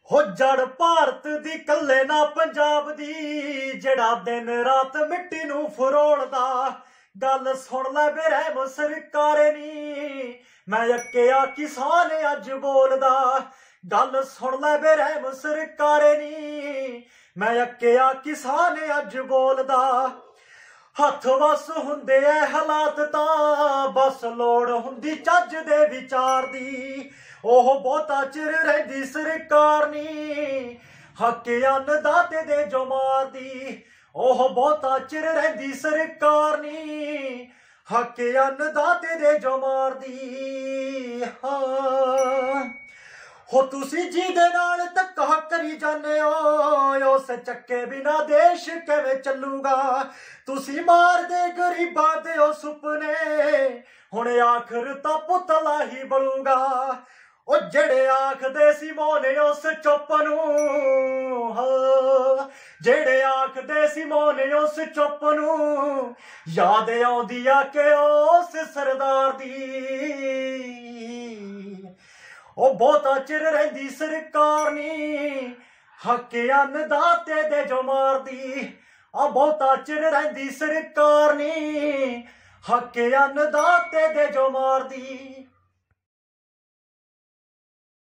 हो जड़ भारत दी कल्ले ना पंजाब दी जेड़ा दिन रात मिट्टी नू फरोलदा। गल सुन लै बेरहम सरकारे नी मैं अक्केया किसान अज बोलदा। गल सुन लै बेरहम सरकारे नी मैं अक्केया किसान अज बोलदा। हथ वस हुंदे ऐ हालात तां बस लोड़ हुंदी चज दे विचार दी। ओह बहुता चिर रहिंदी सरकार नी हके अन्नदाते दे जो मारदी। ओह बहुता चिर रहिंदी सरकार नी हके अन्नदाते दे जो मारदी। हाँ हो तुसी जिहदे नाल धक्का करी जाने हो उस चक्के बिना देश किवें चलूगा। तुसी मार दे गरीबां दे ओ सुपने हुण आखिर तां पुतला ही बलूगा। ओ जेड़े आखदे सी मोने उस चुप नूं जेड़े आखदे सी मोने उस चुप नूं याद आउंदी आ के उस सरदार दी। ओ बहुता चिर रहिंदी सरकार नी हके अन्नदाते दे जो मारदी। आ बहुता चिर रहिंदी सरकार नी हके अन्नदाते दे जो मारदी।